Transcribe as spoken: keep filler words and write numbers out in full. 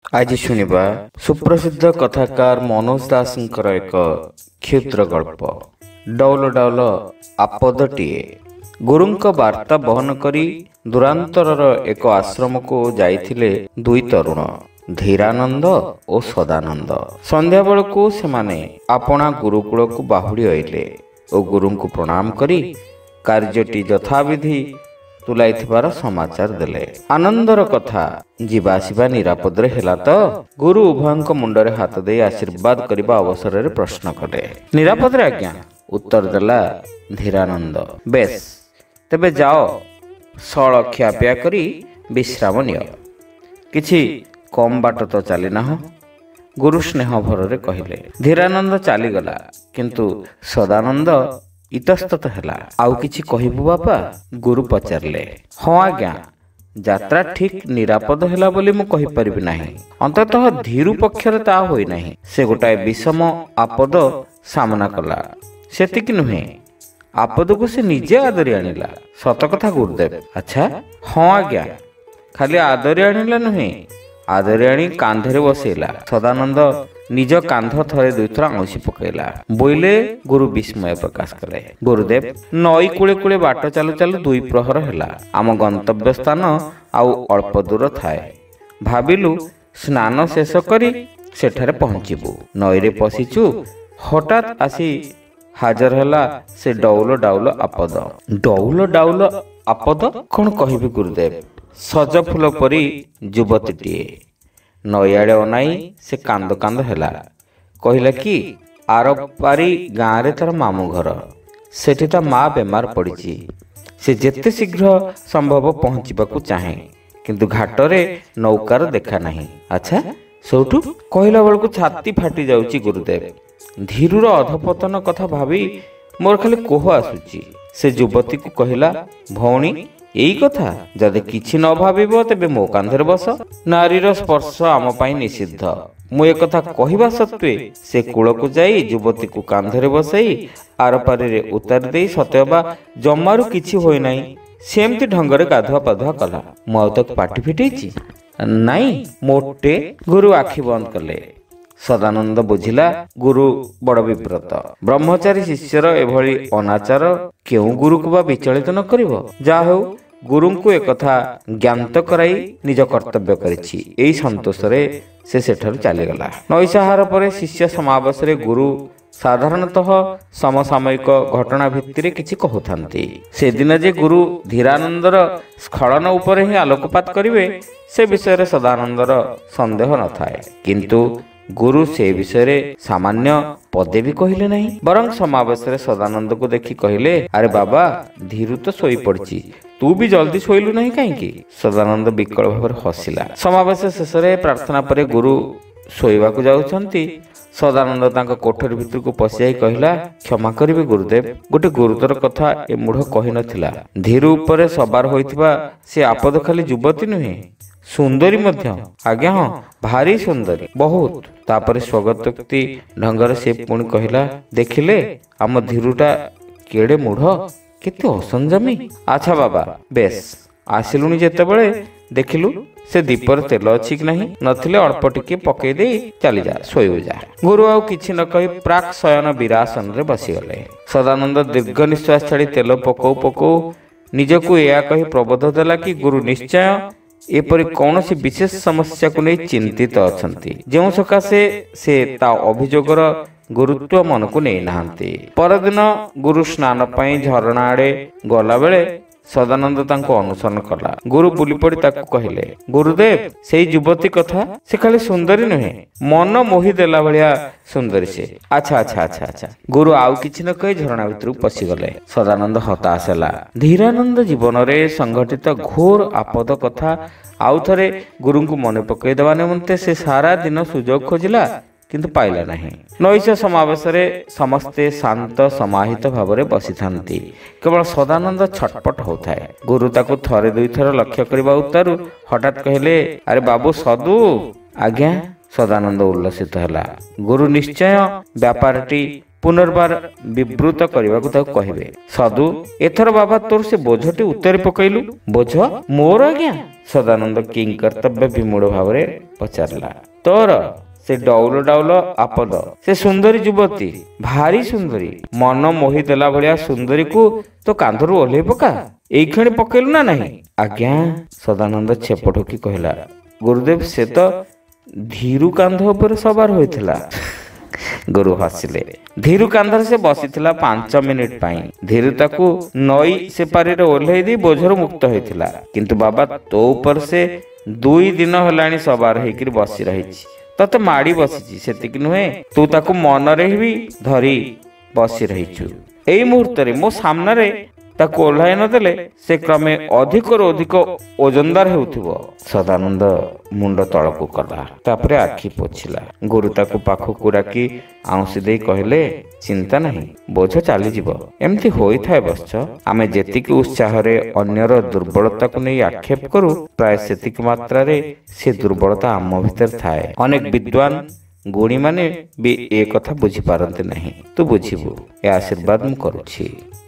आज शुणिबा सुप्रसिद्ध कथाकार मनोज दासଙ୍କର ଏକ କ୍ଷୁଦ୍ର ଗଳ୍ପ। ଡଉଲ ଡଉଲ ଆପଦଟିଏ। ଗୁରୁଙ୍କ ବାର୍ତ୍ତା ବହନ କରି ଦୂରାନ୍ତରର ଏକ ଆଶ୍ରମକୁ ଯାଇଥିଲେ ଦୁଇ ତରୁଣ, ଧୀରାନନ୍ଦ ଓ ସଦାନନ୍ଦ। ସନ୍ଧ୍ୟା ବେଳକୁ ସେମାନେ ଆପଣା ଗୁରୁକୁଳକୁ ବାହୁଡ଼ି ଅଇଲେ ଓ ଗୁରୁଙ୍କୁ ପ୍ରଣାମ କରି କାର୍ଯ୍ୟଟି ଯଥାବିଧି ତୁଲାଇଥିବାର ସମାଚାର ଦେଲେ। ଆନନ୍ଦର କଥା, ଯିବା ଆସିବା ନିରାପଦରେ ହେଲା ତ? ଗୁରୁ ଉଭୟଙ୍କ ମୁଣ୍ଡରେ ହାତ ଦେଇ ଆଶୀର୍ବାଦ କରିବା ଅବସରରେ ପ୍ରଶ୍ନ କଲେ। ନିରାପଦରେ ଆଜ୍ଞା, ଉତ୍ତର ଦେଲା ଧୀରାନନ୍ଦ। ବେଶ, ତେବେ ଯାଅ, ସଳ ଖିଆପିଆ କରି ବିଶ୍ରାମ ନିଅ। କିଛି କମ ବାଟ ତ ଚାଲିନାହଁ, ଗୁରୁ ସ୍ନେହ ଭରରେ କହିଲେ। ଧୀରାନନ୍ଦ ଚାଲିଗଲା, କିନ୍ତୁ ସଦାନନ୍ଦ ଇତସ୍ତତ ହେଲା। ଆଉ କିଛି କହିବୁ ବାପା? ଗୁରୁ ପଚାରିଲେ। ହଁ ଆଜ୍ଞା, ଯାତ୍ରା ଠିକ ନିରାପଦ ହେଲା ବୋଲି ମୁଁ କହିପାରିବି ନାହିଁ। ଅନ୍ତତଃ ଧୀରୁ ପକ୍ଷରେ ତା ହୋଇନାହିଁ। ସେ ଗୋଟାଏ ବିଷମ ଆପଦ ସାମନା କଲା, ସେତିକି ନୁହେଁ, ଆପଦକୁ ସେ ନିଜେ ଆଦରି ଆଣିଲା। ସତ କଥା ଗୁରୁଦେବ। ଆଚ୍ଛା? ହଁ ଆଜ୍ଞା, ଖାଲି ଆଦରି ଆଣିଲା ନୁହେଁ, ଆଦରି ଆଣି କାନ୍ଧରେ ବସେଇଲା। ସଦାନନ୍ଦ ନିଜ କାନ୍ଧ ଥରେ ଦୁଇଥର ଆଉଁସି ପକାଇଲା। ବୋଇଲେ ଗୁରୁ ବିସ୍ମୟ ପ୍ରକାଶ କଲେ। ଗୁରୁଦେବ, ନଈ କୂଳେ କୂଳେ ବାଟ ଚାଲୁ ଚାଲୁ ଦୁଇ ପ୍ରହର ହେଲା। ଆମ ଗନ୍ତବ୍ୟ ସ୍ଥାନ ଆଉ ଅଳ୍ପ ଦୂର ଥାଏ। ଭାବିଲୁ ସ୍ନାନ ଶେଷ କରି ସେଠାରେ ପହଞ୍ଚିବୁ। ନଈରେ ପଶିଛୁ, ହଠାତ୍ ଆସି ହାଜର ହେଲା ସେ ଡଉଲ ଡାଉଲ ଆପଦ। ଡଉଲ ଡାଉଲ ଆପଦ? କଣ କହିବି ଗୁରୁଦେବ, ସଜ ଫୁଲ ପରି ଯୁବତୀଟିଏ। ନଈଆଡ଼େ ଅନାଇ ସେ କାନ୍ଦ କାନ୍ଦ ହେଲା। କହିଲା କି ଆରପାରି ଗାଁରେ ତାର ମାମୁଁ ଘର, ସେଠି ତା ମା ବେମାର ପଡ଼ିଛି। ସେ ଯେତେ ଶୀଘ୍ର ସମ୍ଭବ ପହଞ୍ଚିବାକୁ ଚାହେଁ, କିନ୍ତୁ ଘାଟରେ ନୌକାର ଦେଖା ନାହିଁ। ଆଚ୍ଛା, ସେଇଠୁ? କହିଲା ବେଳକୁ ଛାତି ଫାଟି ଯାଉଛି ଗୁରୁଦେବ। ଧୀରୁର ଅଧପତନ କଥା ଭାବି ମୋର ଖାଲି କୋହ ଆସୁଛି। ସେ ଯୁବତୀକୁ କହିଲା, ଭଉଣୀ, ଏଇ କଥା? ଯଦି କିଛି ନ ଭାବିବ ତେବେ ମୋ କାନ୍ଧରେ ବସ। ନାରୀର ସ୍ପର୍ଶ ଆମ ପାଇଁ ନିଷିଦ୍ଧ। ମୁଁ ଏକଥା କହିବା ସତ୍ତ୍ୱେ ସେ କୂଳକୁ ଯାଇ ଯୁବତୀକୁ କାନ୍ଧରେ ବସାଇ ଆରପାରିରେ ଉତାରି ଦେଇ ସତେଅବା ଜମାରୁ କିଛି ହୋଇନାହିଁ ସେମିତି ଢଙ୍ଗରେ ଗାଧୁଆ ପାଧୁଆ କଲା। ମୁଁ ଆଉ ତାକୁ ପାଟି ଫିଟେଇଛି? ନାଇଁ ମୋଟେ। ଗୁରୁ ଆଖି ବନ୍ଦ କଲେ। ସଦାନନ୍ଦ ବୁଝିଲା ଗୁରୁ ବଡ଼ ବିବ୍ରତ। ବ୍ରହ୍ମଚାରୀ ଶିଷ୍ୟର ଏଭଳି ଅନାଚାର କେଉଁ ଗୁରୁକୁ ବା ବିଚଳିତ ନ କରିବ? ଯାହା ହେଉ, ଗୁରୁଙ୍କୁ ଏକଥା ଜ୍ଞାତ କରାଇ ନିଜ କର୍ତ୍ତବ୍ୟ କରିଛି। ଏଇ ସନ୍ତୋଷରେ ସେ ସେଠାରୁ ଚାଲିଗଲା। ନୈଶାହାର ପରେ ଶିଷ୍ୟ ସମାବେଶରେ ଗୁରୁ ସାଧାରଣତଃ ସମସାମୟିକ ଘଟଣା ଭିତ୍ତିରେ କିଛି କହୁଥାନ୍ତି। ସେଦିନ ଯେ ଗୁରୁ ଧୀରାନନ୍ଦର ସ୍ଖଳନ ଉପରେ ହିଁ ଆଲୋକପାତ କରିବେ, ସେ ବିଷୟରେ ସଦାନନ୍ଦର ସନ୍ଦେହ ନଥାଏ। କିନ୍ତୁ ଗୁରୁ ସେ ବିଷୟରେ ସାମାନ୍ୟ ପଦେ ବି କହିଲେ ନାହିଁ। ବରଂ ସମାବେଶରେ ସଦାନନ୍ଦକୁ ଦେଖି କହିଲେ, ଆରେ ବାବା, ଧୀରୁ ତ ଶୋଇପଡ଼ିଛି, ତୁ ବି ଜଲ୍ଦି ଶୋଇଲୁ ନାହିଁ କାହିଁକି? ସଦାନନ୍ଦ ବିକଳ ଭାବରେ ହସିଲା। ସମାବେଶ ଶେଷରେ ପ୍ରାର୍ଥନା ପରେ ଗୁରୁ ଶୋଇବାକୁ ଯାଉଛନ୍ତି। ସଦାନନ୍ଦ ତାଙ୍କ କୋଠରୀ ଭିତରକୁ ପଶିଯାଇ କହିଲା, କ୍ଷମା କରିବେ ଗୁରୁଦେବ, ଗୋଟେ ଗୁରୁତର କଥା ଏ ମୂଢ଼ କହିନଥିଲା। ଧୀରୁ ଉପରେ ସବାର ହୋଇଥିବା ସେ ଆପଦ ଖାଲି ଯୁବତୀ ନୁହେଁ, ସୁନ୍ଦରୀ ମଧ୍ୟ। ଆଜ୍ଞା ହଁ, ଭାରି ସୁନ୍ଦରୀ, ବହୁତ। ତାପରେ ସ୍ୱଗତୋକ୍ତି ଢଙ୍ଗରେ ସେ ପୁଣି କହିଲା, ଦେଖିଲେ ଆମ ଧୀରୁଟା କେଡ଼େ ମୂଢ଼, କେତେ ଅସଂଯମୀ। ଆଚ୍ଛା ବାବା, ବେଶ, ଆସିଲୁଣି ଯେତେବେଳେ ଦେଖିଲୁ ସେ ଦୀପରେ ତେଲ ଅଛି କି ନାହିଁ? ନଥିଲେ ଅଳ୍ପ ଟିକେ ପକେଇ ଦେଇ ଚାଲିଯା, ଶୋଇବୁ ଯା। ଗୁରୁ ଆଉ କିଛି ନ କହି ପ୍ରାକ୍ ଶୟନ ବୀରାସନରେ ବସିଗଲେ। ସଦାନନ୍ଦ ଦୀର୍ଘ ନିଶ୍ୱାସ ଛାଡ଼ି ତେଲ ପକଉ ପକଉ ନିଜକୁ ଏହା କହି ପ୍ରବୋଧ ଦେଲା କି ଗୁରୁ ନିଶ୍ଚୟ ଏପରି କୌଣସି ବିଶେଷ ସମସ୍ୟାକୁ ନେଇ ଚିନ୍ତିତ ଅଛନ୍ତି, ଯେଉଁ ସକାଶେ ସେ ତା ଅଭିଯୋଗର ଗୁରୁତ୍ୱ ମନକୁ ନେଇନାହାନ୍ତି। ପରଦିନ ଗୁରୁ ସ୍ନାନ ପାଇଁ ଝରଣା ଆଡ଼େ ଗଲାବେଳେ ସଦାନନ୍ଦ ତାଙ୍କୁ ଅନୁସରଣ କଲା। ଗୁରୁ ବୁଲି ପଡ଼ି ତାକୁ କହିଲେ, ଗୁରୁଦେବ, ସେଇ ଯୁବତୀ କଥା? ସେ ଖାଲି ସୁନ୍ଦରୀ ନୁହେଁ, ମନ ମୋହି ଦେଲା ଭଳିଆ ସୁନ୍ଦରୀ ସେ। ଆଚ୍ଛା ଆଚ୍ଛା ଆଚ୍ଛା ଆଚ୍ଛା। ଗୁରୁ ଆଉ କିଛି ନ କହି ଝରଣା ଭିତରକୁ ପଶିଗଲେ। ସଦାନନ୍ଦ ହତାଶ ହେଲା। ଧୀରାନନ୍ଦ ଜୀବନରେ ସଂଘଟିତ ଘୋର ଆପଦ କଥା ଆଉ ଥରେ ଗୁରୁଙ୍କୁ ମନେ ପକାଇ ଦେବା ନିମନ୍ତେ ସେ ସାରା ଦିନ ସୁଯୋଗ ଖୋଜିଲା, କିନ୍ତୁ ପାଇଲା ନାହିଁ। ନୈଶ ସମାବେଶରେ ସମସ୍ତେ ଶାନ୍ତ ସମାହିତ ଭାବରେ ବସିଥାନ୍ତି। କେବଳ ସଦାନନ୍ଦ ଛଟପଟ ହେଉଥାଏ। ଗୁରୁ ତାକୁ ଥରେ ଦୁଇଥର ଲକ୍ଷ୍ୟ କରିବା ଉତ୍ତାରୁ ହଠାତ୍ କହିଲେ, ଆରେ ବାବୁ ସଦୁ। ଆଜ୍ଞା? ସଦାନନ୍ଦ ଉଲ୍ଲସିତ ହେଲା। ଗୁରୁ ନିଶ୍ଚୟ ବ୍ୟାପାରଟି ପୁନର୍ବାର ବିବୃତ କରିବାକୁ ତାକୁ କହିବେ। ସଦୁ, ଏଥର ବାବା ତୋର ସେ ବୋଝଟି ଉତ୍ତରି ପକାଇଲୁ। ବୋଝ ମୋର ଆଜ୍ଞା? ସଦାନନ୍ଦ କିଂ କର୍ତ୍ତବ୍ୟ ବିମୂଢ ଭାବରେ ପଚାରିଲା। ତୋର ସେ ଡଉଲ ଡାଉଲ ଆପଦ, ସେ ସୁନ୍ଦରୀ ଯୁବତୀ, ଭାରି ସୁନ୍ଦରୀ, ମନ ମୋହି ଦେଲା ଭଳିଆ ସୁନ୍ଦରୀକୁ ତୋ କାନ୍ଧରୁ ଓହ୍ଲେଇ ପକା, ଏଇ କ୍ଷଣି ପକେଇଲୁ ନା ନାହିଁ? ଆଜ୍ଞା, ସଦାନନ୍ଦ ଛେପ ଢୋକି କହିଲା। ଗୁରୁଦେବ, ସେ ତ ଧୀରୁ କାନ୍ଧ ଉପରେ ସବାର ହୋଇଥିଲା। ଗୁରୁ ହସିଲେ। ଧୀରୁ କାନ୍ଧରେ ସେ ବସିଥିଲା ପାଞ୍ଚ ମିନିଟ ପାଇଁ। ଧୀରୁ ତାକୁ ନଈ ସେପାରିରେ ଓହ୍ଲେଇ ଦେଇ ବୋଝରୁ ମୁକ୍ତ ହୋଇଥିଲା। କିନ୍ତୁ ବାବା, ତୋ ଉପରେ ସେ ଦୁଇ ଦିନ ହେଲାଣି ସବାର ହେଇକିରି ବସି ରହିଛି, ତତେ ମାଡ଼ି ବସିଛି। ସେତିକି ନୁହେଁ, ତୁ ତାକୁ ମନରେ ବି ଧରି ବସି ରହିଛୁ। ଏଇ ମୁହୂର୍ତ୍ତରେ ମୋ ସାମ୍ନାରେ ତାକୁ ଓହ୍ଲାଇ ନଦେଲେ ସେ କ୍ରମେ ଅଧିକରୁ ଅଧିକ ଓଜନଦାର ହେଉଥିବ। ସଦାନନ୍ଦ ମୁଣ୍ଡ ତଳକୁ କଲା, ତାପରେ ଆଖି ପୋଛିଲା। ଗୁରୁ ତାକୁ ପାଖକୁ ଡାକି ଆଉଁସି ଦେଇ କହିଲେ, ଚିନ୍ତା ନାହିଁ, ବୋଝ ଚାଲିଯିବ। ଏମିତି ହୋଇଥାଏ ବତ୍ସ। ଆମେ ଯେତିକି ଉତ୍ସାହରେ ଅନ୍ୟର ଦୁର୍ବଳତାକୁ ନେଇ ଆକ୍ଷେପ କରୁ, ପ୍ରାୟ ସେତିକି ମାତ୍ରାରେ ସେ ଦୁର୍ବଳତା ଆମ ଭିତରେ ଥାଏ। ଅନେକ ବିଦ୍ୱାନ ଗୁଣୀମାନେ ବି ଏ କଥା ବୁଝିପାରନ୍ତି ନାହିଁ। ତୁ ବୁଝିବୁ, ଏ ଆଶୀର୍ବାଦ ମୁଁ କରୁଛି।